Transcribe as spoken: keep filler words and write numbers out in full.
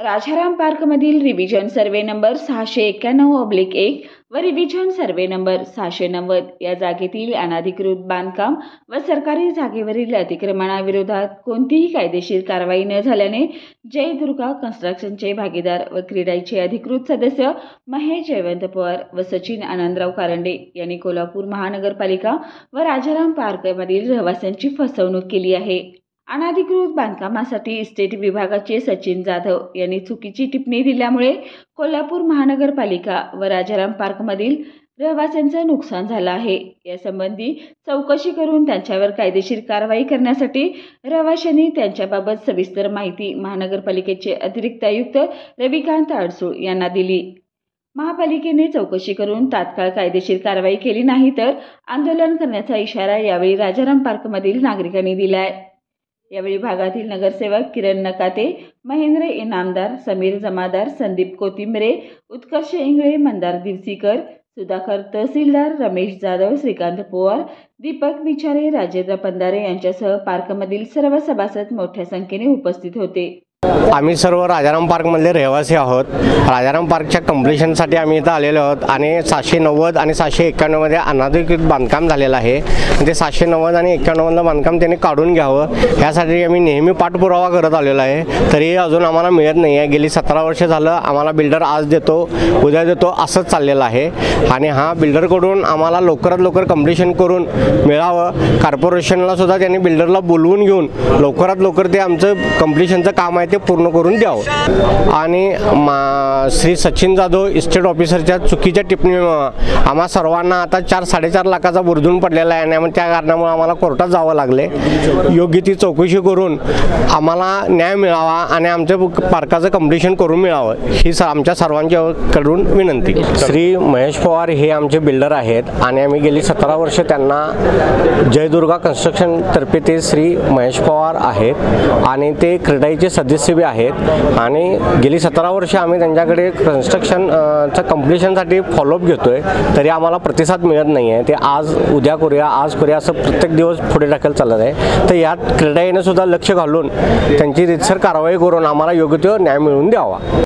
राजाराम पार्कमधील revision survey number सहाशे एक्क्याण्णव ऑब्लिक एक व रिव्हिजन सर्वे नंबर सहाशे नव्वद या जागेतील अनधिकृत बांधकाम व सरकारी जागेवरील अतिक्रमणाविरोधात कोणतीही कायदेशीर कारवाई न झाल्याने जय दुर्गा कन्स्ट्रक्शनचे भागीदार व क्रीडाईचे अधिकृत सदस्य महेश जयवंत पवार व सचिन आनंदराव कारंडे यांनी कोल्हापूर महानगरपालिका व राजाराम पार्कमधील रहिवाशांची फसवणूक केली आहे। अनधिकृत बांधकामासाठी इस्टेट विभागाचे सचिन जाधव यांनी चुकीची टिप्पणी दिल्यामुळे कोल्हापूर महानगरपालिका व राजाराम पार्कमधील रहिवाशांचे नुकसान झाले आहे। यासंबंधी चौकशी करून त्यांच्यावर कायदेशीर कारवाई करण्यासाठी रहिवाशांनी त्यांच्याबाबत सविस्तर माहिती महानगरपालिकेचे अतिरिक्त आयुक्त रविकांत अडसूळ यांना दिली। महापालिकेने चौकशी करून तात्काळ कायदेशीर कारवाई केली नाही तर आंदोलन करण्याचा इशारा यावेळी राजाराम पार्कमधील नागरिकांनी दिला आहे। यावेळी भागातील नगरसेवक किरण नकाते, महेंद्र इनामदार, समीर जमादार, संदीप कोथिंबरे, उत्कर्ष इंगळे, मंदार दिवसीकर, सुधाकर तहसीलदार, रमेश जाधव, श्रीकांत पवार, दीपक विचारे, राजेंद्र पंधारे यांच्यासह पार्कमधील सर्व सभासद मोठ्या संख्येने उपस्थित होते। आम्ही सर्व राजाराम पार्कमधले रहिवासी आहोत। राजाराम पार्कच्या कंप्लीशनसाठी आम्ही इथं आलेलो आहोत आणि सहाशे नव्वद आणि सहाशे एक्क्याण्णवमध्ये अनधिकृत बांधकाम झालेलं आहे। ते सहाशे नव्वद आणि एक्क्याण्णवमधलं बांधकाम त्यांनी काढून घ्यावं यासाठी आम्ही नेहमी पाठपुरावा करत आलेलो आहे, तरी अजून आम्हाला मिळत नाही आहे। गेली सतरा वर्ष झालं आम्हाला बिल्डर आज देतो उद्या देतो असंच चाललेलं आहे आणि हा बिल्डरकडून आम्हाला लवकरात लवकर कंप्लीशन करून मिळावं। कॉर्पोरेशनला सुद्धा त्यांनी बिल्डरला बोलवून घेऊन लवकरात लवकर ते आमचं कंप्लीशनचं काम आहे ते पूर्ण करून द्यावं आणि श्री सचिन जाधव इस्टेट ऑफिसरच्या चुकीच्या टिप्पणीमुळे आम्हा सर्वांना आता चार साडेचार लाखाचा बुरदून पडलेला आहे आणि त्या कारणामुळे आम्हाला कोर्टात जावं लागले। योग्य ती चौकशी करून आम्हाला न्याय मिळावा आणि आमच्या पार्काचं कंप्लीशन करून मिळावं ही आमच्या सर्वांच्याकडून विनंती। श्री महेश पवार हे आमचे बिल्डर आहेत आणि आम्ही गेली सतरा वर्ष त्यांना जय दुर्गा कन्स्ट्रक्शन तर्फे ते श्री महेश पवार आहेत आणि ते क्रीडाईचे सदस्य बी आहेत आणि गेली सतरा वर्ष आम्ही त्यांच्याकडे कन्स्ट्रक्शनचं कंप्लीशनसाठी फॉलोअप घेतोय, तरी आम्हाला प्रतिसाद मिळत नाही आहे। ते आज उद्या करूया आज करूया असं प्रत्येक दिवस पुढे ढकल चालत आहे। तर यात क्रीडाईने सुद्धा लक्ष घालून त्यांची रीतसर कारवाई करून आम्हाला योग्य तो न्याय मिळवून द्यावा।